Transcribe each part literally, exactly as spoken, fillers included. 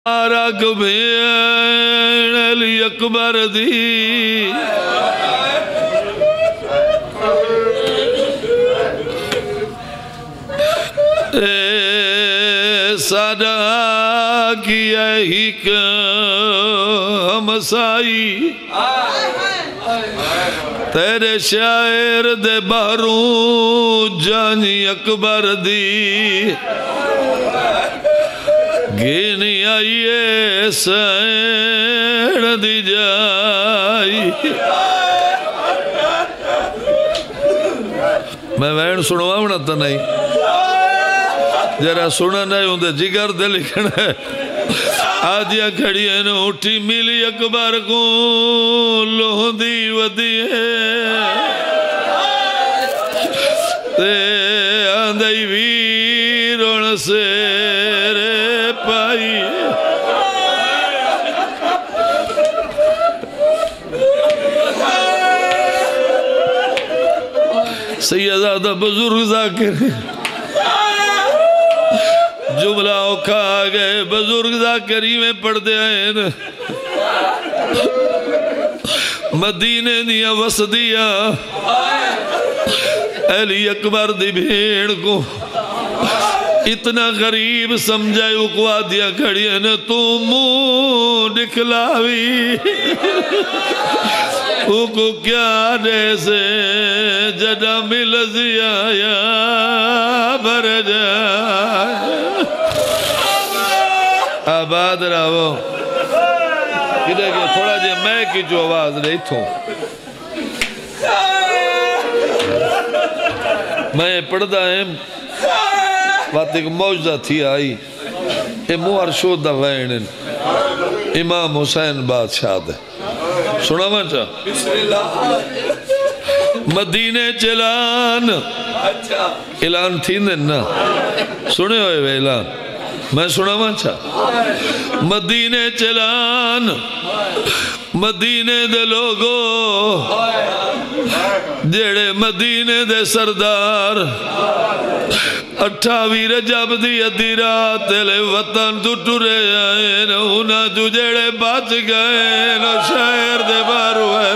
رگ بھین علی اکبر دی اے ساڈا کی ایک ہمسائی تیرے شاعر دے باروں جانی اکبر دی گینی آئیے سین دی جائی میں وین سنوا بناتا نہیں جرا سنا نہیں ہوں دے جگر دے لکھنا ہے آدیا کھڑی ہے نا اٹھی ملی اکبر کو لوہ دی ودی ہے تے آندائی ویرون سے پائی سیدہ بزرگ ذاکر جملہ اوکھا آگئے بزرگ ذاکری میں پڑھ دے آئے نا مدینے دیا وسدیا علی اکبر دی بھیڑ کو اتنا غریب سمجھائے اکوا دیا کھڑی ہے نا تو منہ نکلاوی او کو کیا جیسے جڑا ملزی آیا بھر جائے آباد رہو کدھے کہ تھوڑا جے میں کی جو آواز رہی تھوں میں پڑھدا ہے بات ایک موجزہ تھی آئی اے موہر شودہ وینن امام حسین بادشاہ دے سنا میں چاہ بسم اللہ مدینے چلان اعلان تھی نا سنے ہوئے وے اعلان میں سنا میں چاہ مدینے چلان مدینے دے لوگو جیڑے مدینے دے سردار اٹھاوی رجب دی ادھی رات لے وطن تو ٹرے آئے نا ہونا جو جیڑے بچ گئے نا شہر دے بارو ہے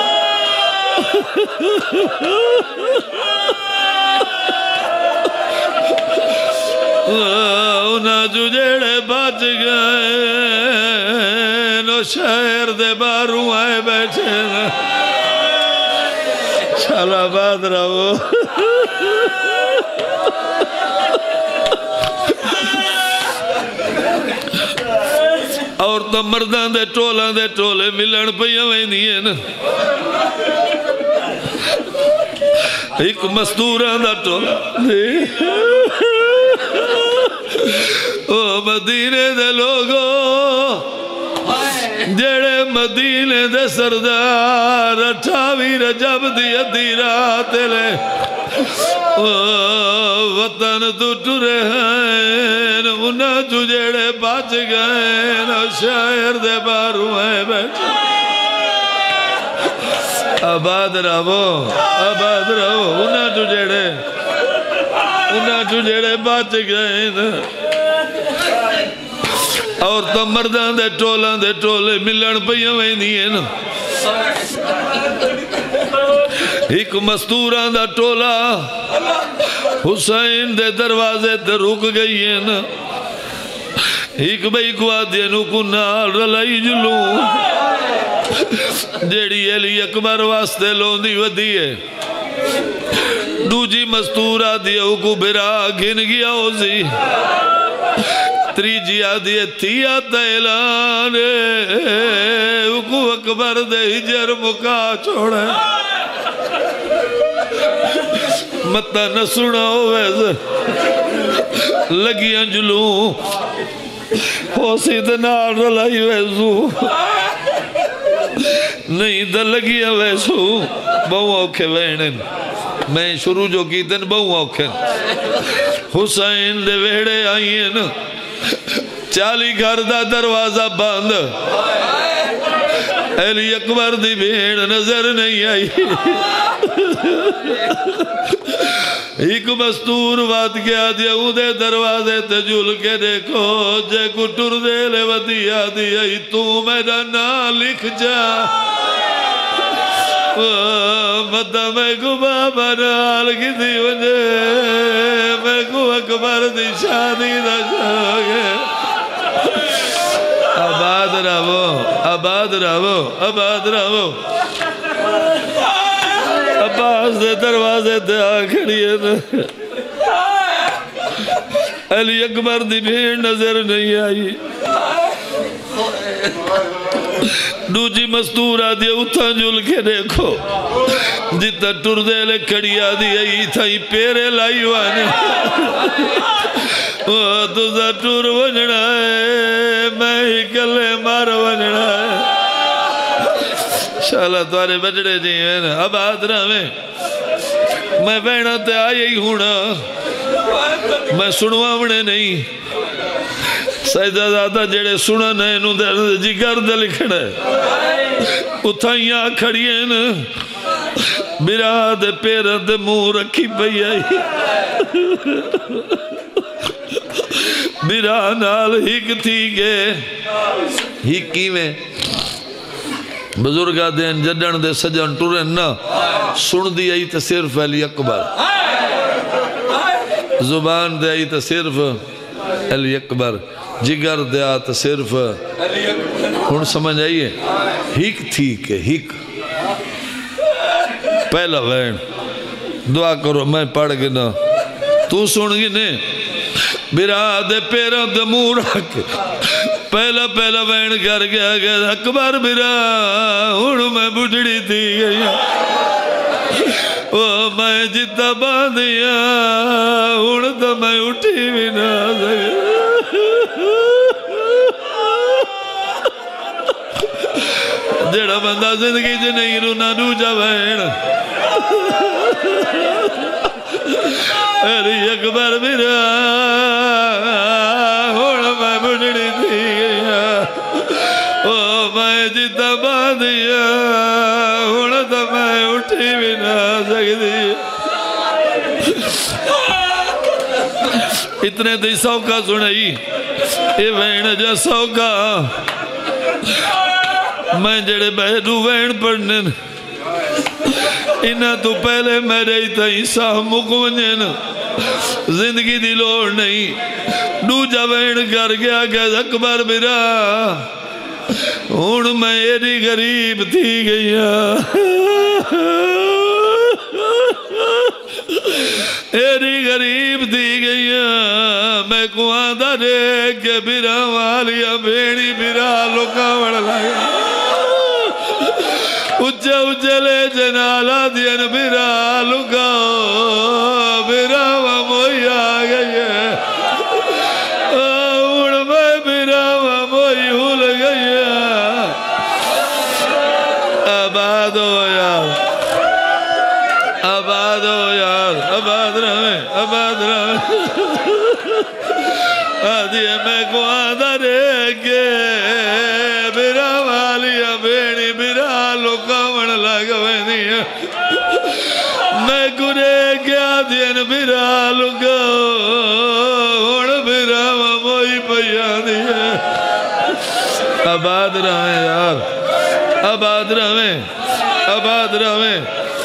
ہونا جو جیڑے بچ گئے نا شہر دے بارو ہے بیٹھے نا چلا بات رہو اور تو مردان دے ٹولان دے ٹولے ملن پہیاں میں نہیں ہے نا ایک مستوران دا ٹولا او مدینے دے لوگو جڑے مدینے دے سردار اٹھاوی رجب دی ادھی رات لے وطن تو ٹرے ہیں انہاں جو جڑے بچ گئے نا شاعر دے بارو ہیں بیٹھے آباد رہو آباد رہو انہاں جو جڑے انہاں جو جڑے بچ گئے نا اور تو مردان دے ٹولان دے ٹولے ملن پہیاں میں نہیں ہے نا ایک مستوران دا ٹولا حسین دے دروازے تے رک گئی ہے نا ایک بھئی کو آدینو کو نال رلائی جلوں جیڑی علی اکبر واسطے لوندی ودی ہے دو جی مستور آدیو کو بھرا گھن گیا ہوزی تری جی آدھے تھیا تیلان اکو اکبر دے ہجر مکا چھوڑے متا نہ سنا ہوئے لگیاں جلوں ہو سیدھ نار رلائی ویسو نہیں دا لگیاں ویسو بہو اوکھے وینن میں شروع جو کی دن بہو اوکھے حسین دے ویڑے آئیے نا چالی گھر دا دروازہ باندھ علی اکبر دی بھیڑ نظر نہیں آئی ایک مستور وات گیا دیا دے دروازے تے جھول کے دیکھو جے کو ٹر دے لے ودیا دیا تو میرا نا لکھ جا مدہ میں کو بابا نال کی دی وجہ میں کو اکبر دی شادی دا شاگے آباد رہو آباد رہو آباد رہو عباس دے دروازے تے آکھڑی ہے علی اکبر دی بھیڑ نظر نہیں آئی دوجی مستور آدھی اتھا جل کے دیکھو جتا ٹر دے لے کھڑی آدھی آئی تھا ہی پیرے لائی وانے وہ تو سا ٹر ونجنا ہے میں ہی کلے مار ونجنا ہے شاءاللہ توارے بچڑے جی ہیں نا اب آدھرہ میں میں بہنا تے آئی ہی ہونا میں سنوا منے نہیں سیدہ زیادہ جڑے سنن ہے انہوں دے جگر دے لکھنا ہے اتھائیاں کھڑی ہیں نا میرا دے پیرہ دے منہ رکھی پئی آئی میرا نال ہک تھی گے ہک کی میں بزرگا دین جڈن دے سجن ٹورن نا سن دی آئی تا صرف علی اکبر زبان دے آئی تا صرف علی اکبر جگر دے آتا صرف ہن سمجھ آئیے ہک تھی کہ ہک پہلا وین دعا کرو میں پڑھ گنا تو سن گی نے میرا دے پیرہ دے مور رکھ پہلا پہلا وین کر گیا گیا اکبر میرا ہن میں بڑھڑی تھی گئی او میں جتا باندھیا ہن تو میں اٹھی بھی نہ سکتا جڑا بندہ زندگی جے نہیں رونا دوجا وین علی اکبر میرا ہن میں بڑھڑی تھی گیا او میں جتا باندھیا ہن تو میں اٹھی بھی نہ سکتی اتنے دی سوکا سنائی اے وین جا سوکا میں جڑے بہرو وین پڑھنے انہاں تو پہلے میرے ہی تا عیسیٰ مکونجن زندگی دی لوڑ نہیں دو جا وین کر گیا کہ اکبر میرا ہون میں ایری غریب تھی گیا ایری غریب تھی گیا میں کو آدھا دے کہ بیرا والیا بیڑی بیرا لکا وڑ لگا اچھا اچھا لے جنالا دین بیرا لکا بیرا وموئی آگئی ہے اوڑ میں بیرا وموئی ہو لگئی ہے آباد ہو یار آباد ہو یار آباد رہے آباد رہے آدھی میں کو آدھا رے کے بیرا والیا بیڑی بیرا لکاون لگوے دیا میں کو رے کے آدھی بیرا لکاون بیرا موئی پیا دیا آباد رہے یار آباد رہے آباد رہے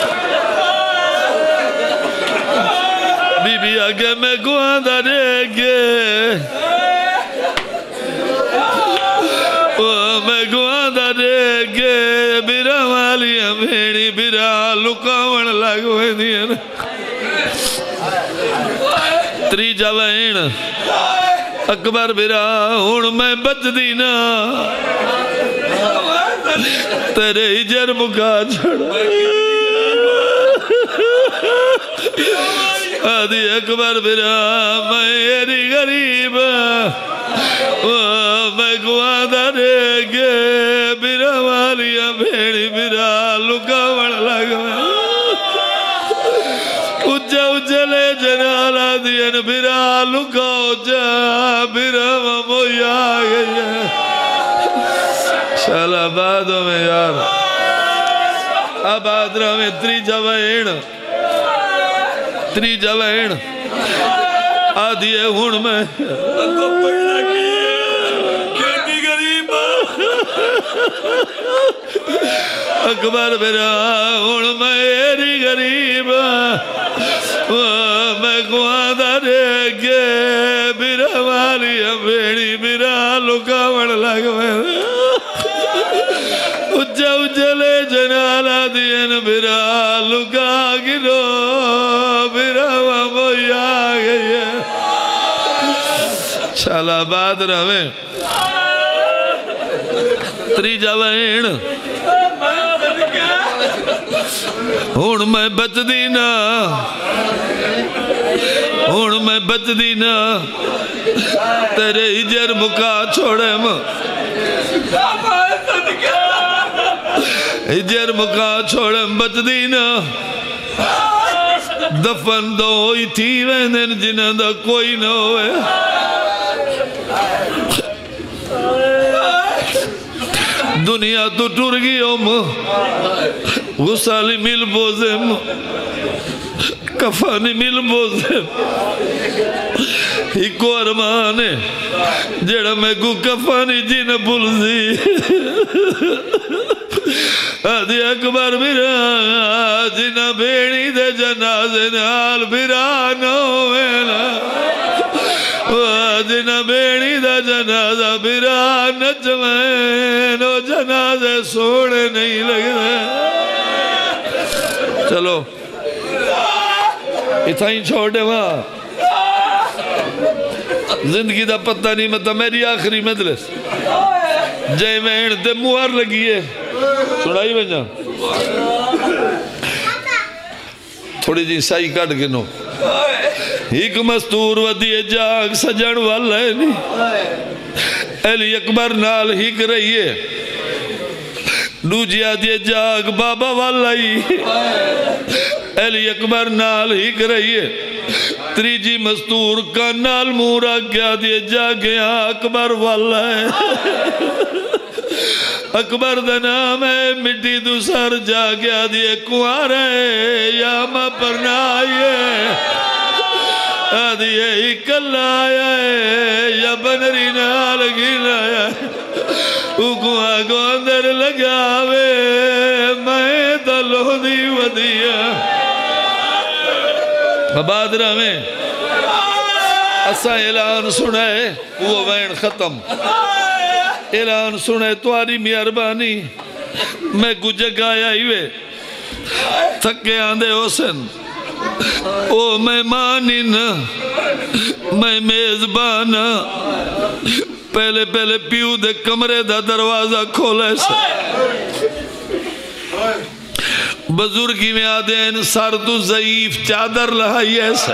بی بی آگے میں کو آدھا رے کے میں کو آدھا رے کے بیرا والیا بیڑی بیرا لکاون لگوے دیا تری جوائن اکبر بیرا ہون میں بچ دینا تیرے ہی جرم کا چھڑا آدھی اکبر بیرا میں ایری غریب میں کو آدھا رے گے بیرا والیا بیڑی بیرا لکاون لگوے اچھا اچھا لے جنالا دین بیرا لکاو جا بیرا وموئی آگئی ہے شالا آبادوں میں یار آباد رہا میں تری جوائن تری جوین آدھی ہے ہون میں اکبر میرا ہون میری غریب میں گواندہ دے کے میرا والی بیڑی میرا لکاون لگ میں اچھا اچھلے جنالا دین میرا لکا گنو میرا واموی آگئی ہے شالا بات رویں تری جوین ہون میں بچ دینا ہون میں بچ دینا تیرے ہجر مکا چھوڑے ماں ہجر مکا چھوڑے بچ دینا دفن دو ہوئی تھی ویندن جنہ دا کوئی نہ ہوئے دنیا تو ٹر گئی ام غسالی مل بوزم کفانی مل بوزم ایکو ارمانے جڑا میں کو کفانی جن بلزی آدھی اکبر میرا جنہ بیڑی دے جنازے نال میرا نوینا جنہ بیڑی دا جنازہ میرا نچمین و جنازے سوڑے نہیں لگتے چلو اتھائیں چھوڑے وہاں زندگی دا پتہ نہیں مطلب میری آخری مجلس جائے میں انتے موار لگیے سنائی بجا تھوڑی جی سائی کٹ گنو ایک مستور ودی جاگ سجن والا ہے نہیں علی اکبر نال ہک رہی ہے دوجی آدھی جاگ بابا والا ہی علی اکبر نال ہک رہی ہے تریجی مستور کا نال مورا کیا دیے جاگیاں اکبر والا ہے اکبر دا نام ہے مٹی دو سر جاگیا دیے کوار ہے یا ماں پرنا آئیے آدھی ہے اکل آیا ہے یا بنری نال گھن آیا ہے اکو آگو اندر لگاوے میں دلو دی ودیا مبادرہ میں اسا اعلان سنے وہ وین ختم اعلان سنے تواری مہربانی میں کو جگایا ہی تھکے آندے حسن او میں مانن میں میزبان پہلے پہلے پیو دے کمرے دا دروازہ کھولے سے بزرگی میں آدھے ہیں سر تو ضعیف چادر لہائی ایسا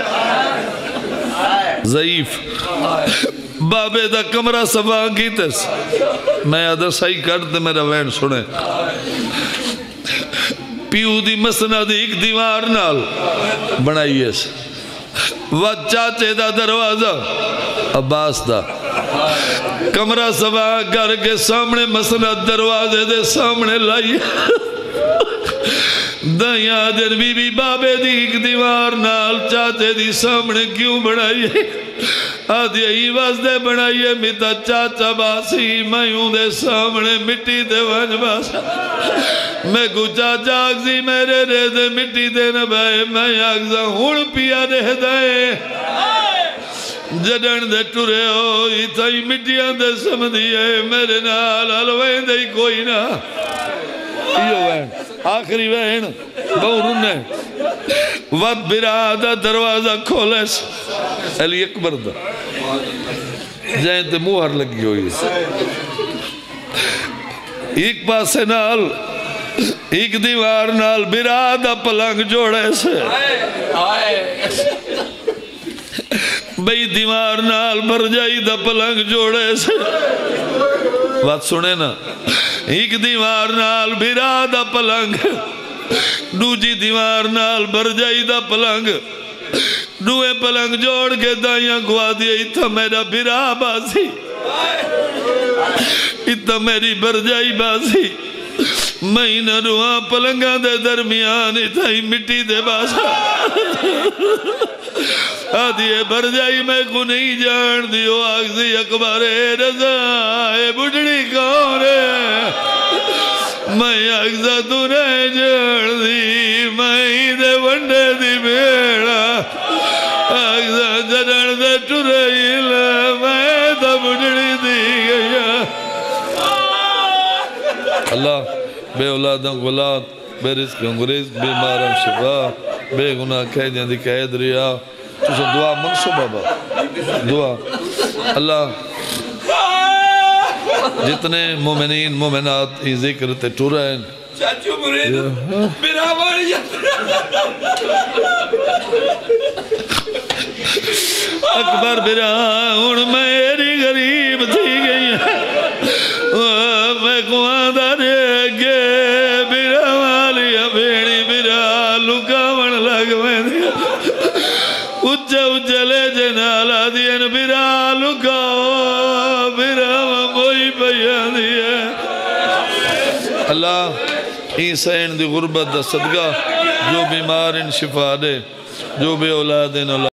ضعیف بابے دا کمرہ سبا کی تیس میں آدھا صحیح کرتے میرا وین سنے پیو دی مسند ایک دیوار نال بنائی ایسا وہ چاچے دا دروازہ عباس دا کمرہ سبا گھر کے سامنے مسند دروازے دے سامنے لائی دائیاں دن بی بی بابے دی ایک دیوار نال چاچے دی سامنے کیوں بڑھائیے آدھی ای واسدے بڑھائیے میتا چاچا باسی میوں دے سامنے مٹی دے ونج باسا میں کو چاچا آگزی میرے رہ دے مٹی دے نبائے میں آگزا ہون پیا رہ دائے جڑن دے ٹورے ہو اتھائی مٹیاں دے سمدھیے میرے نال حلوین دے کوئی نہ یہ وین آخری وین بہرون نے وقت برادہ دروازہ کھولے سے علی اکبر دا جائیں تے موہر لگی ہوئی ایک پاسے نال ایک دیوار نال برادہ پلنگ جوڑے سے بھئی دیوار نال بر جائی دا پلنگ جوڑے سے بات سنے نا ایک دیوار نال بھرا دا پلنگ دوجی دیوار نال بر جائی دا پلنگ دوے پلنگ جوڑ کے دائیاں گوا دیا اتھا میرا بھرا باسی اتھا میری بر جائی باسی میں نہ روحاں پلنگاں دے درمیان اتھا ہی مٹی دے باسا آدھیے بھر جائی میں کو نہیں جان دیو آگزی اکبر رضا اے بڑھڑی کون ہے میں آگزہ تو نہیں جان دی میں دے ونڈے دی بیڑا آگزہ جنن دے ٹرائیل میں دے بڑھڑی دی گیا اللہ بے اولادوں کو اولاد بے رزق کو رزق بے مارم شفا بے گناہ کہہ جان دی قید ریا تو سے دعا منصو بابا دعا اللہ جتنے مومنین مومنات ہی ذکر تے ٹورائن چاچو مرید میرا ماری اکبر برا ہون میری غریب تھی گئی میں کواندہ رہ گے برا والی بھیڑی برا لکاون لگ میں دیا اچھا اچھلے جنالا دین برا لکاو برا موئی بیان دیا اللہ عیسین دی غربت دا صدقہ جو بیمار ان شفا دے جو بے اولاد ان اولاد